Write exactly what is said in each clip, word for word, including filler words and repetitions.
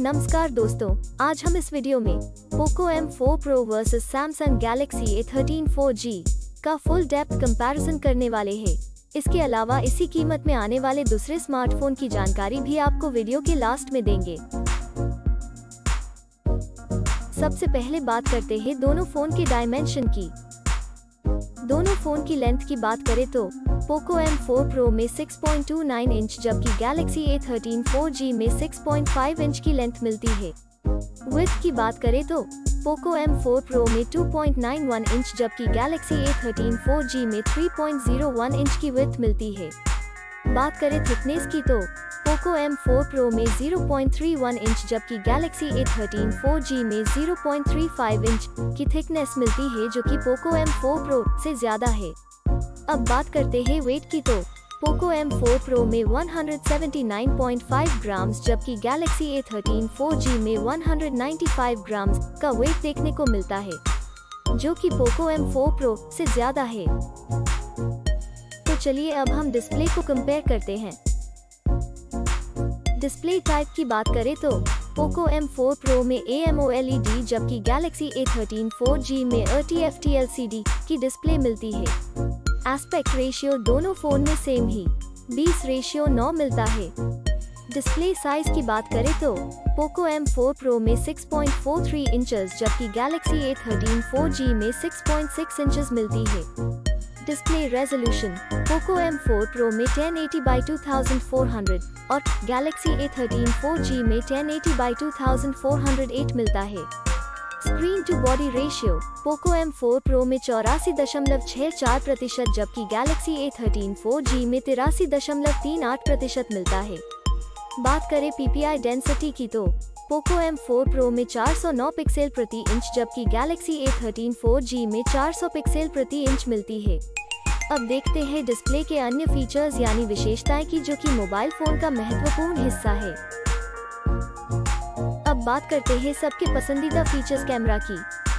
नमस्कार दोस्तों, आज हम इस वीडियो में Poco M four Pro versus Samsung Galaxy A thirteen four G का फुल डेप्थ कंपैरिजन करने वाले हैं। इसके अलावा इसी कीमत में आने वाले दूसरे स्मार्टफोन की जानकारी भी आपको वीडियो के लास्ट में देंगे। सबसे पहले बात करते हैं दोनों फोन के डायमेंशन की। दोनों फोन की लेंथ की बात करें तो पोको एम फोर प्रो में six point two nine inch जबकि Galaxy A thirteen four G में सिक्स पॉइंट फाइव इंच की लेंथ मिलती है। विड्थ की बात करें तो पोको एम फोर प्रो में two point nine one inch जबकि Galaxy A thirteen four G में three point zero one inch की विड्थ मिलती है। बात करें थिकनेस की तो पोको एम फोर प्रो में zero point three one inch जबकि Galaxy A thirteen four G में zero point three five inch की थिकनेस मिलती है, जो कि पोको एम फोर प्रो से ज्यादा है। अब बात करते हैं वेट की तो पोको एम फोर प्रो में one seventy nine point five grams जबकि Galaxy A thirteen four G में वन नाइंटी फाइव ग्राम्स का वेट देखने को मिलता है, जो कि पोको एम फोर प्रो से ज्यादा है। तो चलिए अब हम डिस्प्ले को कंपेयर करते हैं। डिस्प्ले टाइप की बात करें तो पोको एम फोर प्रो में A M O L E D जबकि Galaxy A thirteen four G में a T F T L C D की डिस्प्ले मिलती है। एस्पेक्ट रेशियो दोनों फोन में सेम ही बीस रेशियो नौ मिलता है। डिस्प्ले साइज की बात करें तो पोको एम फोर प्रो में six point four three inches जबकि Galaxy A thirteen four G में सिक्स पॉइंट सिक्स इंचेस मिलती है। Display resolution Poco M four pro में ten eighty by two thousand four hundred और Galaxy A thirteen four G में ten eighty by two thousand four hundred eight मिलता है। Screen to body ratio Poco M four pro में चौरासी दशमलव छह चार प्रतिशत जबकि Galaxy A thirteen four G में तिरासी दशमलव तीन आठ प्रतिशत मिलता है। बात करें पी पी आई डेंसिटी की तो पोको एम फोर प्रो में चार सौ नौ पिक्सल प्रति इंच जबकि Galaxy A thirteen four G में चार सौ पिक्सल प्रति इंच मिलती है। अब देखते हैं डिस्प्ले के अन्य फीचर्स यानी विशेषताएं की, जो कि मोबाइल फोन का महत्वपूर्ण हिस्सा है। अब बात करते हैं सबके पसंदीदा फीचर्स कैमरा की।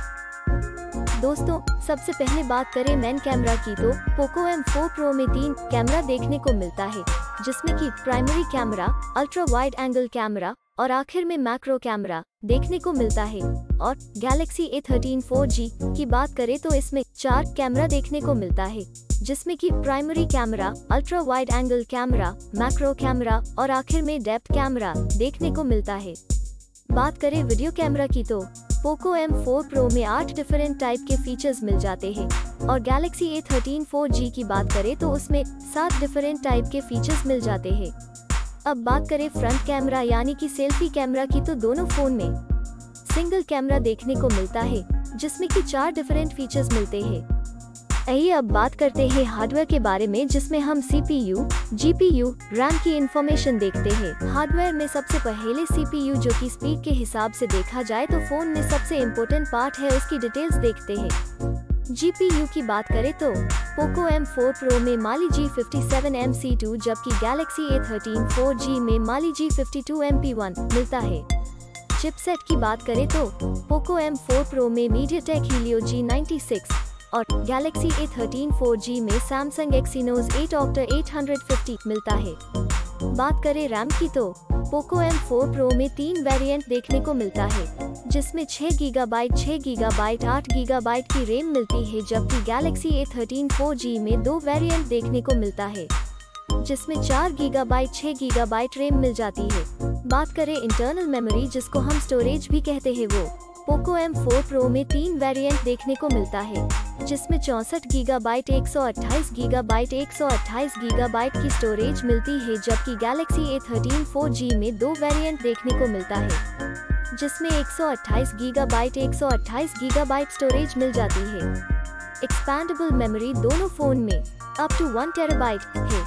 दोस्तों, सबसे पहले बात करें मेन कैमरा की तो पोको एम फोर प्रो में तीन कैमरा देखने को मिलता है, जिसमें कि primary camera, ultra wide angle camera और आखिर में मैक्रो कैमरा देखने को मिलता है। और Galaxy A thirteen four G की बात करें तो इसमें चार कैमरा देखने को मिलता है, जिसमें कि primary camera, ultra wide angle camera, macro camera और आखिर में डेप्थ कैमरा देखने को मिलता है। बात करें वीडियो कैमरा की तो पोको एम फोर प्रो में आठ डिफरेंट टाइप के फीचर्स मिल जाते हैं और Galaxy A thirteen four G की बात करें तो उसमें सात डिफरेंट टाइप के फीचर्स मिल जाते हैं। अब बात करें फ्रंट कैमरा यानी कि सेल्फी कैमरा की तो दोनों फोन में सिंगल कैमरा देखने को मिलता है, जिसमें कि चार डिफरेंट फीचर्स मिलते हैं। आइए अब बात करते हैं हार्डवेयर के बारे में, जिसमें हम C P U, G P U, RAM की इंफॉर्मेशन देखते हैं। हार्डवेयर में सबसे पहले सी पी यू, जो कि स्पीड के हिसाब से देखा जाए तो फोन में सबसे इम्पोर्टेंट पार्ट है, उसकी डिटेल्स देखते हैं। जी पी यू की बात करें तो पोको एम फोर प्रो में Mali G fifty seven M C two जबकि Galaxy A thirteen four G में Mali G fifty two M P one मिलता है। चिपसेट की बात करें तो पोको एम फोर प्रो में MediaTek Helio G ninety six और Galaxy A thirteen four G में Samsung Exynos eight octa eight fifty मिलता है। बात करें रैम की तो पोको एम फोर प्रो में तीन वेरिएंट देखने को मिलता है, जिसमें छह गीगाबाइट, छह गीगाबाइट, आठ गीगाबाइट की रैम मिलती है, जबकि Galaxy A thirteen four G में दो वेरिएंट देखने को मिलता है, जिसमें चार गीगाबाइट, छह गीगाबाइट रैम मिल जाती है। बात करें इंटरनल मेमोरी, जिसको हम स्टोरेज भी कहते हैं, वो पोको एम फोर प्रो में तीन वेरिएंट देखने को मिलता है, जिसमें चौसठ गीगाबाइट, एक सौ अट्ठाईस गीगाबाइट, एक सौ अट्ठाईस गीगाबाइट की स्टोरेज मिलती है, जबकि Galaxy A thirteen four G में दो वेरिएंट देखने को मिलता है, जिसमें एक सौ अट्ठाईस गीगाबाइट, एक सौ अट्ठाईस गीगाबाइट स्टोरेज मिल जाती है। एक्सपैंडेबल मेमोरी दोनों फोन में अप टू वन टेराबाइट है।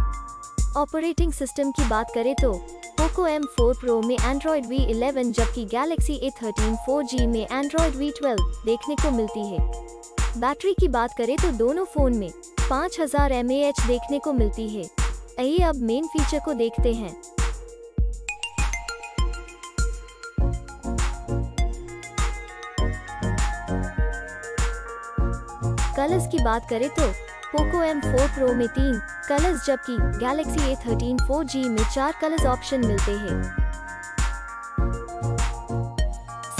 ऑपरेटिंग सिस्टम की बात करें तो पोको एम फोर प्रो में एंड्रॉइड वी इलेवन जबकि Galaxy A thirteen four G में एंड्रॉइड वी ट्वेल्व देखने को मिलती है। बैटरी की बात करें तो दोनों फोन में पाँच हज़ार एम ए एच देखने को मिलती है। आइए अब मेन फीचर को देखते हैं। कलर्स की बात करें तो पोको एम फोर प्रो में तीन कलर्स जबकि Galaxy A thirteen four G में चार कलर्स ऑप्शन मिलते हैं।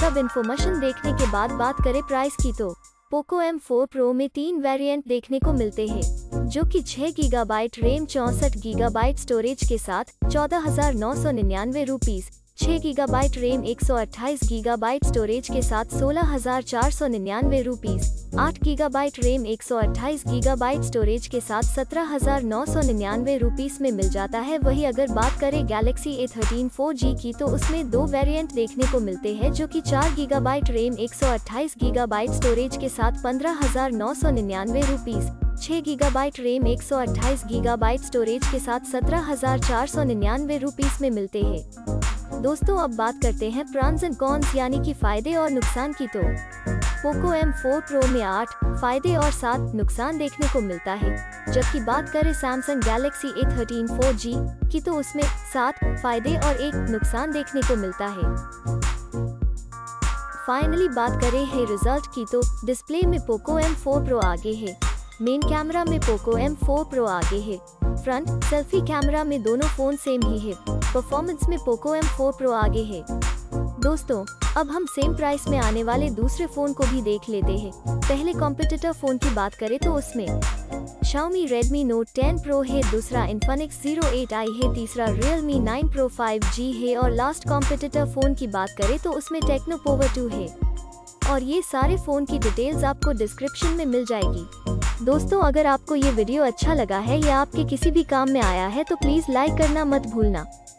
सब इन्फॉर्मेशन देखने के बाद बात करें प्राइस की तो पोको एम फोर प्रो में तीन वेरिएंट देखने को मिलते हैं, जो कि छह गीगाबाइट रैम चौसठ गीगाबाइट स्टोरेज के साथ चौदह हजार नौ सौ निन्यानवे रुपीज, छह गीगाबाइट रैम एक सौ अट्ठाईस गीगाबाइट स्टोरेज के साथ सोलह हजार चार सौ निन्यानवे रुपीज, आठ गीगाबाइट रैम एक सौ अट्ठाईस गीगाबाइट स्टोरेज के साथ सत्रह हजार नौ सौ निन्यानवे रुपीज में मिल जाता है। वही अगर बात करें Galaxy A thirteen four G की तो उसमें दो वेरिएंट देखने को मिलते हैं, जो कि चार गीगाबाइट रैम एक सौ अट्ठाईस गीगाबाइट स्टोरेज के साथ पंद्रह हजार नौ सौ निन्यानवे रुपीज, छह गीगाबाइट रैम एक सौ अट्ठाईस गीगाबाइट स्टोरेज के साथ सत्रह हजार चार सौ निन्यानवे रुपीज में मिलते हैं। दोस्तों अब बात करते हैं प्रॉन्स एंड कॉन्स यानी कि फायदे और नुकसान की तो पोको एम फोर प्रो में आठ फायदे और सात नुकसान देखने को मिलता है, जबकि बात करें Samsung Galaxy A thirteen four G की तो उसमें सात फायदे और एक नुकसान देखने को मिलता है। फाइनली बात करें है रिजल्ट की तो डिस्प्ले में पोको एम फोर प्रो आगे है, मेन कैमरा में पोको एम फोर प्रो आगे है, फ्रंट सेल्फी कैमरा में दोनों फोन सेम ही है, परफॉर्मेंस में पोको एम फोर प्रो आगे है। दोस्तों अब हम सेम प्राइस में आने वाले दूसरे फोन को भी देख लेते हैं। पहले कॉम्पिटिटर फोन की बात करें तो उसमें Xiaomi Redmi Note ten Pro है, दूसरा Infinix ज़ीरो एट आई है, तीसरा Realme nine Pro five G है और लास्ट कॉम्पिटिटर फोन की बात करें तो उसमें Tecno Power टू है। और ये सारे फोन की डिटेल्स आपको डिस्क्रिप्शन में मिल जाएगी। दोस्तों अगर आपको ये वीडियो अच्छा लगा है या आपके किसी भी काम में आया है तो प्लीज लाइक करना मत भूलना।